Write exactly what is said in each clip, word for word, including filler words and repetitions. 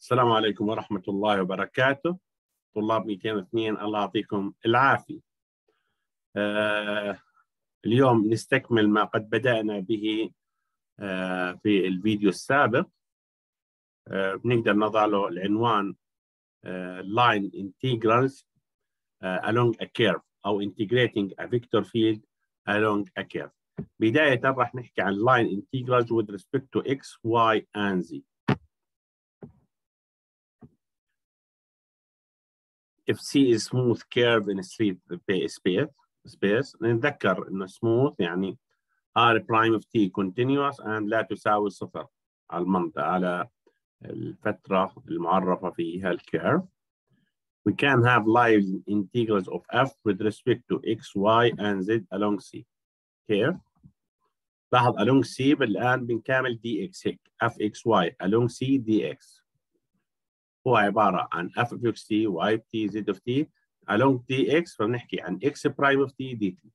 السلام عليكم ورحمة الله وبركاته. طلاب مئتين واثنين، الله يعطيكم العافية. آه اليوم نستكمل ما قد بدأنا به آه في الفيديو السابق. آه بنقدر نضع له العنوان آه line integrals آه along a curve أو integrating a vector field along a curve. بداية راح نحكي عن line integrals with respect to x, y and z. If C is smooth curve in street space space نتذكر انه smooth يعني R prime of T continuous and لا تساوي صفر على المنطقة على الفترة المعرفة فيها الكيرف. We can have line integrals of f with respect to x, y and z along C. كيف؟ لاحظ along C الآن بنكامل dx هيك fxy along C dx هو عبارة عن f of x t, y of t, z of t along dx، فبنحكي عن x prime of t dt.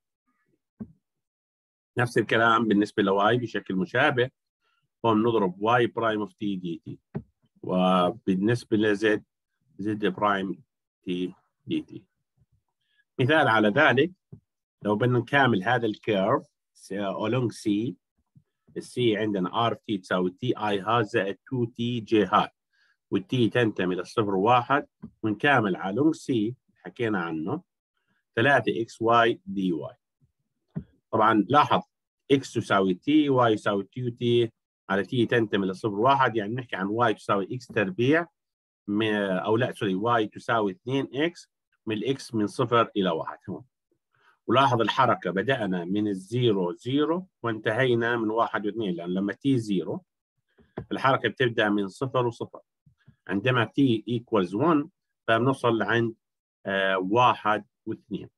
نفس الكلام بالنسبة ل y بشكل مشابه، هون نضرب y prime of t dt، وبالنسبة ل z z prime t dt. مثال على ذلك، لو بدنا نكامل هذا الكيرف along c، السي عندنا r t تساوي t i هات زائد تو تي j هات، والتي تنتمي للصفر وواحد، ونكامل على لونج سي حكينا عنه ثلاثة اكس واي دي واي. طبعا لاحظ اكس تساوي تي، واي يساوي تي تي، على تي تنتمي للصفر واحد، يعني نحكي عن واي تساوي اكس تربيع او لا سوري واي تساوي اثنين اكس من الاكس من صفر الى واحد هون. ولاحظ الحركه بدانا من الزيرو زيرو وانتهينا من واحد واثنين، لان لما تي زيرو الحركه بتبدا من صفر وصفر. عندما t equals واحد فبنوصل لعند آه واحد واثنين.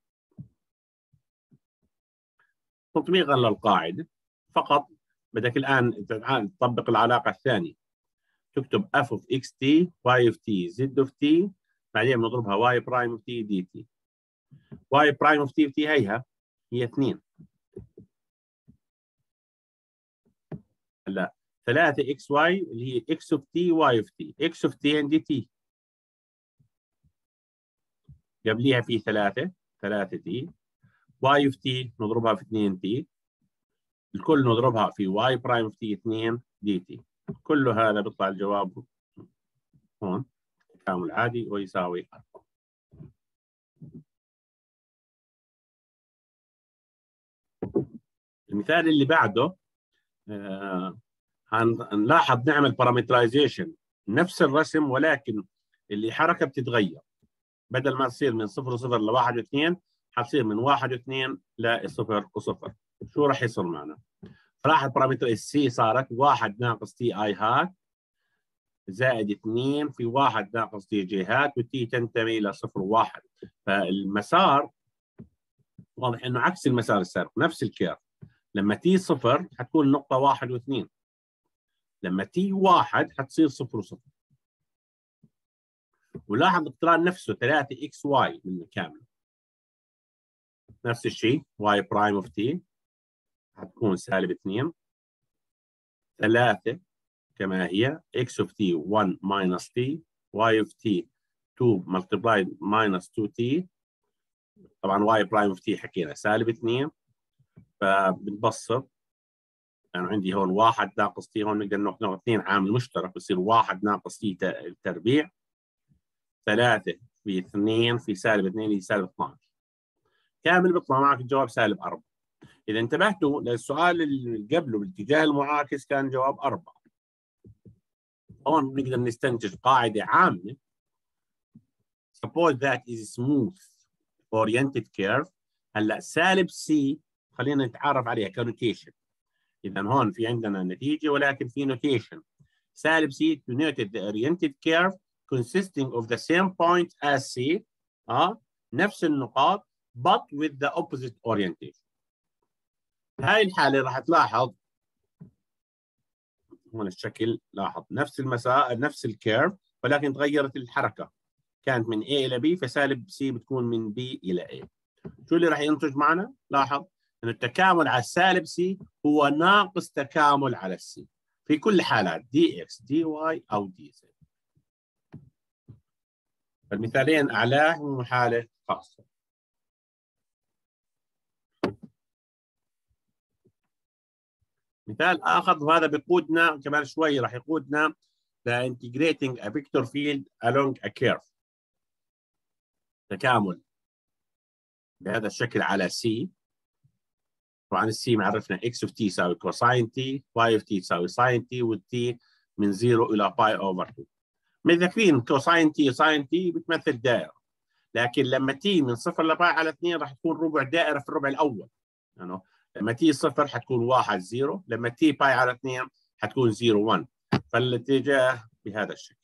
تطبيقا للقاعدة فقط بدك الآن تطبق العلاقة الثانية، تكتب f of xt, y of t, z of t، بعدين بنضربها y prime of t dt. y prime of t of t هيها هي اثنين. هلا ثلاثة اكس واي اللي هي x of t y of t، x of t عندي t، قبليها في ثلاثة ثلاثة تي، y of t نضربها في اثنين تي، الكل نضربها في y prime of t اثنين دي تي. كل هذا بيطلع الجواب هون تكامل عادي ويساوي أربعة. المثال اللي بعده آه هنلاحظ نعمل بارامترايزيشن نفس الرسم، ولكن اللي حركة بتتغير، بدل ما تصير من صفر وصفر لواحد واثنين حتصير من واحد واثنين لصفر وصفر. شو راح يصير معنا؟ راح البارامتر السي صارت واحد ناقص تي اي هات زائد اثنين في واحد ناقص تي جي هات، والتي تنتمي الى صفر وواحد. فالمسار واضح انه عكس المسار السابق، نفس الكيرف. لما تي صفر حتكون نقطة واحد واثنين، لما تي واحد حتصير صفر وصفر. ولاحظ الاقتران نفسه ثلاثة اكس واي من كامل، نفس الشيء واي برايم اوف تي حتكون سالب اثنين، ثلاثة كما هي x of t واحد minus t، y of t اثنين multiplied minus تو تي، طبعا y prime of t حكينا سالب اثنين، فبنبسط يعني عندي هون واحد ناقص t، هون نقدر ناخذ اثنين عامل مشترك بصير واحد ناقص t تربيع، ثلاثة في اثنين في سالب اثنين اللي سالب اثني عشر، كامل بيطلع معك الجواب سالب أربعة. إذا انتبهتوا للسؤال اللي قبله بالاتجاه المعاكس كان جواب أربعة. هون نقدر نستنتج قاعدة عامة. Suppose that is smooth oriented curve. هلا سالب C خلينا نتعرف عليها كنوتيشن. إذا هون في عندنا نتيجة ولكن في نوتيشن. سالب C denoted the oriented curve consisting of the same point as C. آه نفس النقاط but with the opposite orientation. هاي الحالة راح تلاحظ هون الشكل، لاحظ نفس المسار نفس الكيرف ولكن تغيرت الحركة، كانت من A إلى B، فسالب C بتكون من B إلى A. شو اللي راح ينتج معنا؟ لاحظ إنه التكامل على السالب C هو ناقص تكامل على الC في كل حالات دي إكس دي واي أو دي زد. فالمثالين أعلاهم حالة خاصة. مثال آخر، وهذا بيقودنا كمان شوي راح يقودنا ل integrating a vector field along a curve. تكامل بهذا الشكل على C. طبعا السي معرفنا x of t يساوي cosine t، y of t يساوي sin t، والt من صفر إلى باي أوفر اثنين. متذكرين cosine t sin t بتمثل دائرة، لكن لما t من صفر لباي على اثنين راح تكون ربع دائرة في الربع الأول. يعني لما t صفر حتكون واحد صفر، لما t باي على اثنين حتكون صفر واحد، فالاتجاه بهذا الشكل.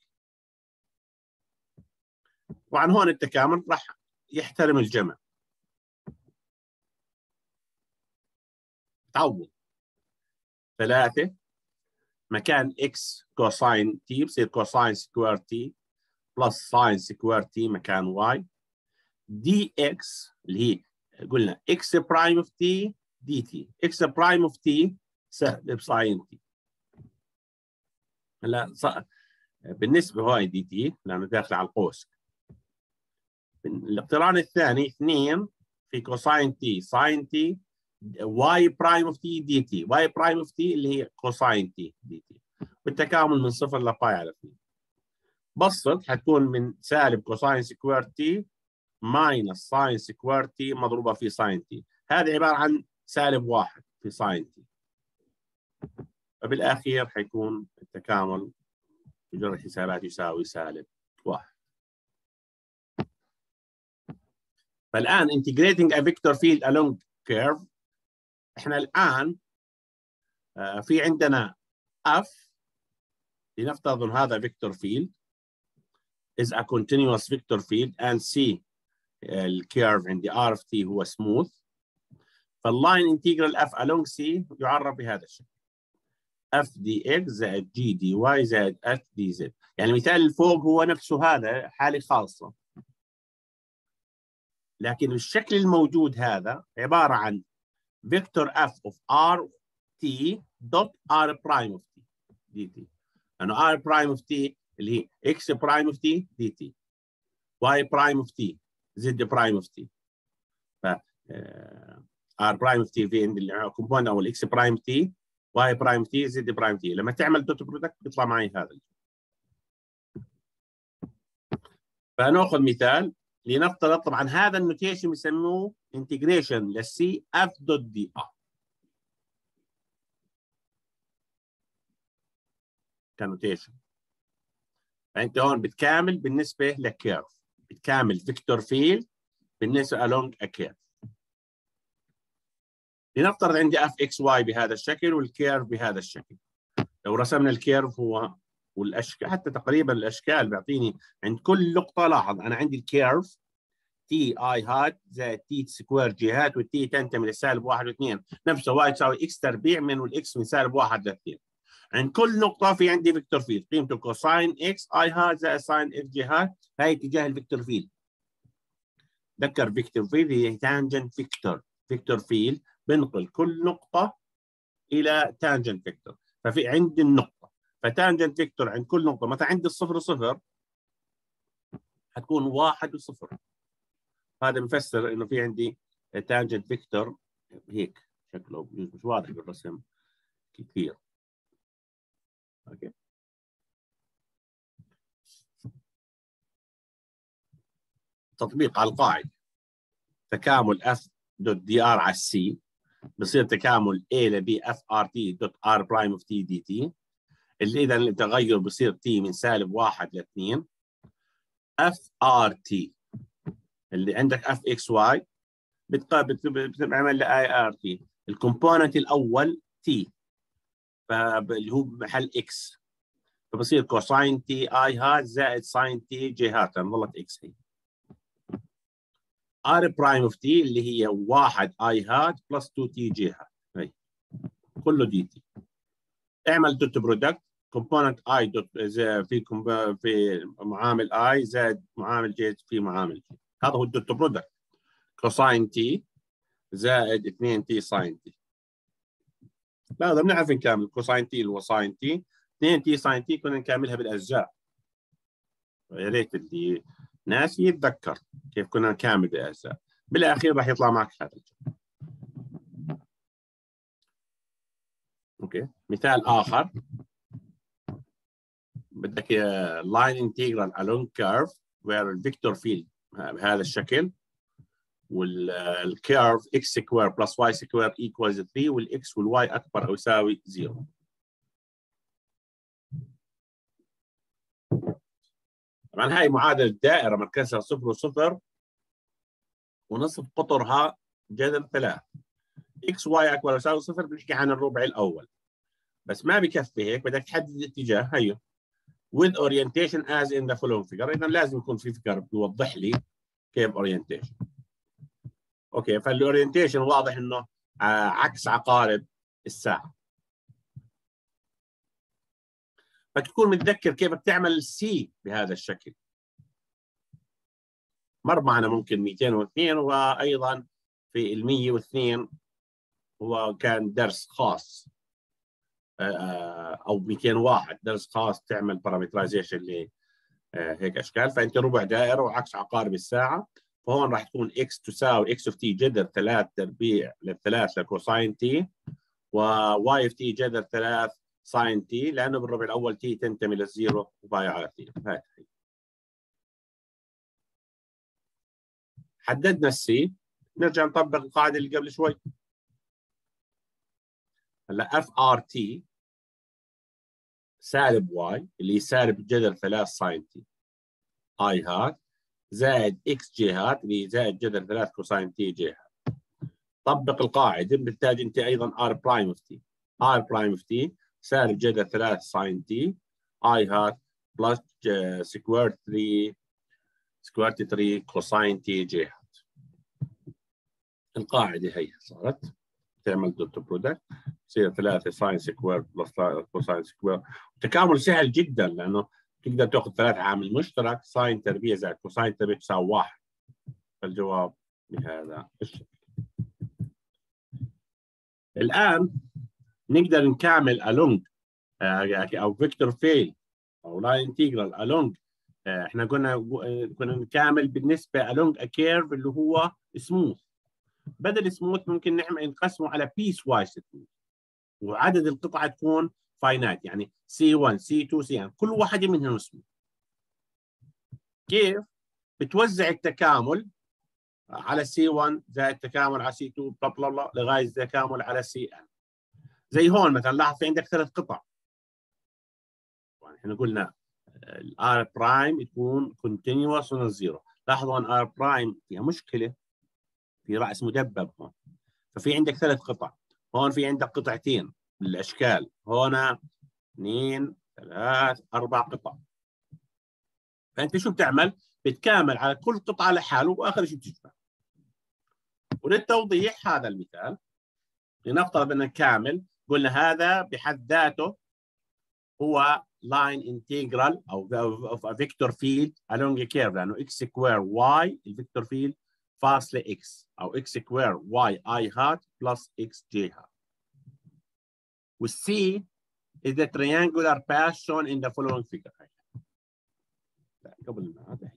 طبعا هون التكامل راح يحترم الجمع. تعوض ثلاثة مكان x كوساين t بصير كوساين سكوير t بلس ساين سكوير t مكان y dx اللي هي قلنا x برايم اوف t dt. x برايم اوف t سهل بساين t. هلا بالنسبة هاي dt لأنه داخل على القوس. الاقتران الثاني اثنين في كوساين t ساين t y برايم اوف t dt. y برايم اوف t اللي هي كوساين t dt. بالتكامل من صفر لباي على اثنين. بسط حتكون من سالب كوساين سكوير t ماينس ساين سكوير t مضروبة في ساين t. هذه عبارة عن سالب واحد في ساين t. فبالأخير حيكون التكامل بجرى الحسابات يساوي سالب واحد. فالآن integrating a vector field along curve، احنا الآن آه في عندنا f، لنفترض ان هذا vector field is a continuous vector field and c الكيرف عندي r of t هو smooth. فاللاين انتجرال f along c يعرف بهذا الشكل f dx زائد g dy زائد f dz. يعني المثال اللي فوق هو نفسه هذا حالة خاصة، لكن الشكل الموجود هذا عبارة عن vector f of r t dot r prime of t dt. لأنه r prime of t اللي هي x prime of t dt، y prime of t z prime of t. ف r prime of t في عند الكومبوند او الاكس برايم t y برايم t z برايم t. لما تعمل دوت برودكت بيطلع معي هذا. فناخذ مثال لنفترض، طبعا هذا النوتيشن بيسموه انتجريشن للسي اف دوت دي ار كنوتيشن. فانت هون بتكامل بالنسبه لكيرف، بتكامل فيكتور فيلد بالنسبه along a curve. لنفترض عندي اف اكس واي بهذا الشكل والكيرف بهذا الشكل. لو رسمنا الكيرف هو والاشكال، حتى تقريبا الاشكال بيعطيني عند كل نقطه. لاحظ انا عندي الكيرف تي اي هات زائد تي سكوير جي هات، والتي تنتمي لسالب واحد واثنين، نفسه واي تساوي اكس تربيع من والاكس من سالب واحد لاثنين. عند كل نقطه في عندي فيكتور فيلد قيمته كوساين اكس اي هات زائد ساين اكس جي هات. هاي اتجاه الفيكتور فيلد. تذكر فيكتور فيلد هي تانجنت فيكتور. فيكتور فيلد بنقل كل نقطه الى تانجنت فيكتور. ففي عندي النقطه، فتانجنت فيكتور عند كل نقطه. مثلا عندي الصفر صفر حتكون واحد وصفر. هذا مفسر انه في عندي تانجنت فيكتور هيك شكله مش واضح بالرسم كثير. اوكي. تطبيق على القاعده، تكامل اف دوت دي ار على السي بصير تكامل A ل B اف ار تي دوت ار برايم اوف تي دي تي، اللي اذا التغير بصير تي من سالب واحد لاثنين. اف ار تي اللي عندك اف اكس واي بتعمل ل اي ار تي. الكومبوننت الاول تي فاللي هو بمحل اكس، فبصير كوساين تي اي هات زائد ساين تي جي هات، ظلت اكس هي. ار برايم اوف تي اللي هي واحد اي هات بلس اثنين تي جي هات، هي كله دي تي. اعمل دوت برودكت كومبوننت اي دوت في في معامل اي زائد معامل جي في معامل جي. هذا هو الدوت برودكت كوساين تي زائد اثنين تي ساين تي. لا هذا بنعرف نكمل كوساين تي اللي هو ساين تي، اثنين تي ساين تي كنا نكملها بالاجزاء. يا ريت اللي ناس يتذكر كيف كنا نكامل بالاجزاء. بالاخير راح يطلع معك هذا الجواب. اوكي، مثال اخر بدك line integral along curve where الفيكتور فيلد بهذا الشكل، والكيرف x سكوير plus y سكوير equals ثلاثة، والاكس والواي اكبر او يساوي صفر. طبعا هاي معادله دائره مركزها صفر وصفر ونصف قطرها جذر ثلاث. x y اكبر او يساوي صفر بنحكي عن الربع الاول، بس ما بكفي هيك، بدك تحدد الاتجاه. هيو with orientation as in the following figure. اذا لازم يكون في فيجر بيوضح لي كيف orientation. اوكي، فالاورينتيشن واضح انه عكس عقارب الساعه. فتكون متذكر كيف بتعمل السي بهذا الشكل. مر معنا ممكن مئتين واثنين، وايضا في ال مئة واثنين هو كان درس خاص، او مئتين وواحد درس خاص تعمل بارامترايزيشن لهيك اشكال. فانت ربع دائره وعكس عقارب الساعه، فهون راح تكون x تساوي x اوف تي جذر ثلاث تربيع للثلاث لكوساين تي، و y اوف تي جذر ثلاث ساين تي، لانه بالربع الاول تي تنتمي للزيرو وباي على تي. هاي حددنا السي، نرجع نطبق القاعده اللي قبل شوي. هلا اف ار تي سالب واي اللي سالب جذر ثلاث ساين تي اي هات زائد اكس جي هات اللي زائد جذر ثلاث كوساين تي جي هات. طبق القاعده، بالتالي انت ايضا ار برايم اوف تي ار برايم اوف تي سالب جذر ثلاث ساين تي اي هات بلس سكوير ثلاثة سكوير ثلاثة كوساين تي جي هات. القاعده هي صارت تعمل دوت برودكت يصير ثلاثة ساين سكوير بلس كوساين سكوير. التكامل سهل جدا لانه تقدر تاخذ ثلاث عامل مشترك، ساين تربيع زائد كوساين تربيع تساوي واحد. فالجواب بهذا الشكل. الان نقدر نكمل along او فيكتور فيل او لاين انتجرال along. احنا كنا كنا نكمل بالنسبه along a curve اللي هو سموث. بدل سموث ممكن نعمل نقسمه على بيس وايز سموث، وعدد القطع تكون فاينايت، يعني سي واحد سي اثنين سي ان، كل واحده منهم سموث. كيف بتوزع التكامل على سي واحد زائد التكامل على سي اثنين بلا بلا بلا لغايه التكامل على سي ان. زي هون مثلا لاحظ في عندك ثلاث قطع. احنا قلنا الار برايم تكون كونتينوس من الزيرو. لاحظوا ان ار برايم فيها مشكله في راس مدبب هون، ففي عندك ثلاث قطع. هون في عندك قطعتين بالاشكال، هون اثنين ثلاث اربع قطع. فانت شو بتعمل؟ بتكامل على كل قطعه لحاله واخر شيء بتجمع. وللتوضيح هذا المثال لنفترض ان كامل قلنا هذا بحد ذاته هو line integral او of a vector field along a curve، لانه x سكوير y الفيكتور فيلد فاصله x، او x سكوير y i hat plus x j hat. والc is the triangular path shown in the following figure. لا قبل ما هذا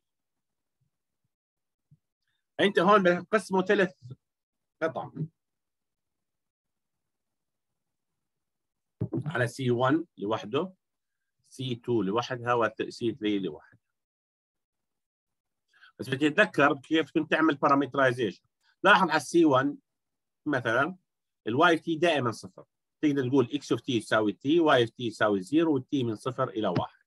انت هون بتقسمه ثلاث قطع على سي واحد لوحده، سي اثنين لوحدها، وسي ثلاثة لوحدها. بس بتتذكر كيف كنت تعمل بارامترايزيشن. لاحظ على السي واحد مثلا الواي تي دائما صفر، تقدر تقول اكس اوف تي يساوي تي، واي اوف تي يساوي صفر، والتي من صفر الى واحد.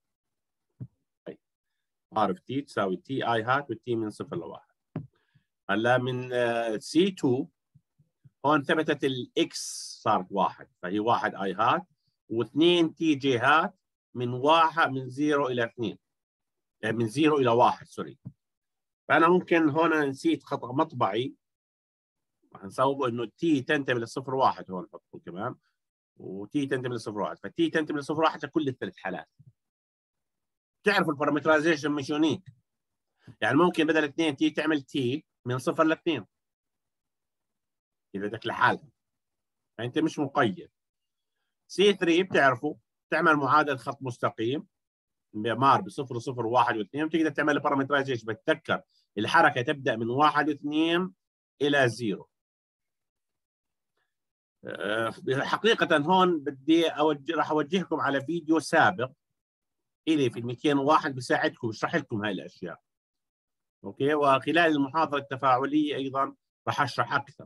ار اوف تي تساوي تي اي هات، والتي من صفر لواحد. هلا من سي اثنين هون ثبتت الاكس صارت واحد، فهي واحد اي هات، واثنين تي جي هات من واحد من صفر الى اثنين، من صفر الى واحد سوري. فانا ممكن هون نسيت خطا مطبعي، هنصوبه انه تي تنتمي لصفر واحد، هون نحطه كمان، وتي تنتمي لصفر واحد، فتي تنتمي لصفر واحد لكل الثلاث حالات. تعرفوا البارامترايزيشن مش يونيك، يعني ممكن بدل اثنين تي تعمل تي من صفر لاثنين اذا بدك لحالها، فانت مش مقيد. سي ثلاثة بتعرفوا تعمل معادله خط مستقيم مار بصفر وصفر وواحد واثنين، وتقدر تعمل بارامترايزيشن. بتذكر الحركه تبدا من واحد واثنين الى زيرو. حقيقه هون بدي اوجه، راح اوجهكم على فيديو سابق الي في مئتين وواحد بيساعدكم يشرح لكم هاي الاشياء. اوكي، وخلال المحاضره التفاعليه ايضا راح اشرح اكثر.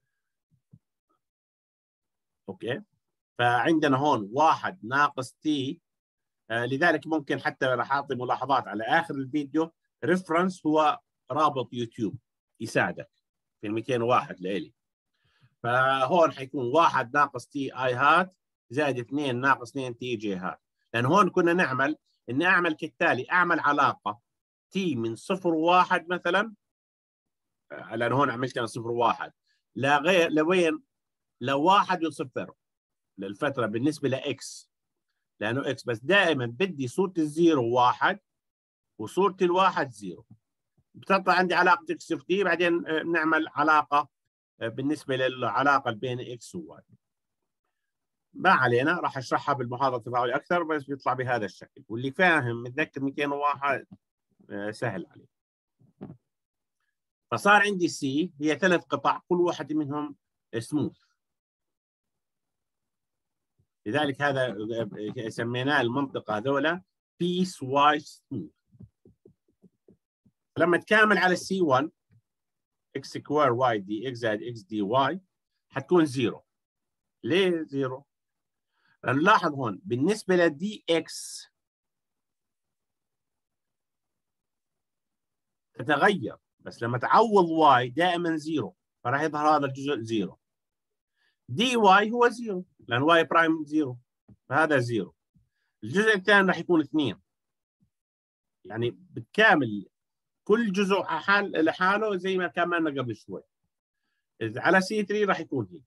اوكي، فعندنا هون واحد ناقص تي. آه لذلك ممكن حتى راح اعطي ملاحظات على اخر الفيديو. ريفرنس هو رابط يوتيوب يساعدك في ال مئتين وواحد لإلي. فهون حيكون واحد ناقص تي اي هات زائد اثنين ناقص اثنين تي جي هات. لان هون كنا نعمل اني اعمل كالتالي، اعمل علاقه تي من صفر وواحد مثلا، لان هون عملت انا صفر وواحد لغير لوين؟ لواحد وصفر للفتره بالنسبه لاكس، لانه اكس. بس دائما بدي صوره الزيرو واحد وصوره الواحد زيرو. بتطلع عندي علاقه اكس في دي، بعدين نعمل علاقه بالنسبه للعلاقه بين اكس وواي. ما علينا، راح اشرحها بالمحاضره التفاعليه اكثر، بس بيطلع بهذا الشكل. واللي فاهم متذكر مئتين وواحد سهل عليه. فصار عندي سي هي ثلاث قطع، كل واحد منهم سموث. لذلك هذا سميناه المنطقه هذولا بيس وايز سموث. لما تكامل على سي واحد اكس سكوير واي دي اكس زائد اكس دي واي حتكون زيرو. ليه زيرو؟ لأن نلاحظ هون بالنسبه لدي اكس تتغير، بس لما تعوض واي دائما زيرو، فراح يظهر هذا الجزء زيرو. دي واي هو زيرو لان واي برايم زيرو، فهذا زيرو. الجزء الثاني راح يكون اثنين. يعني بالكامل كل جزء حال لحاله زي ما كان معنا قبل شوي. على سي ثلاثة راح يكون هيك.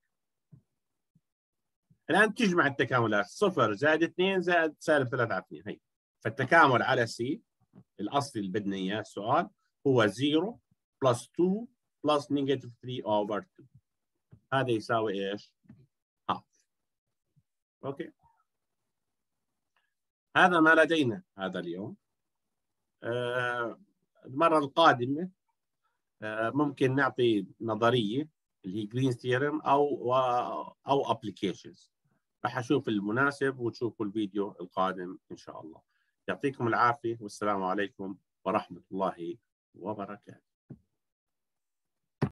الان تجمع التكاملات صفر زائد اثنين زائد سالب ثلاثة على اثنين هي. فالتكامل على سي الاصلي اللي بدنا اياه السؤال هو صفر بلس اثنين بلس نيجاتيف ثلاثة اوفر اثنين. هذا يساوي ايش؟ هاف. اوكي، هذا ما لدينا هذا اليوم. آه المره القادمه آه ممكن نعطي نظريه اللي هي جرين ثيورم او او ابلكيشنز. راح اشوف المناسب وتشوفوا الفيديو القادم ان شاء الله. يعطيكم العافيه والسلام عليكم ورحمه الله وبركاته.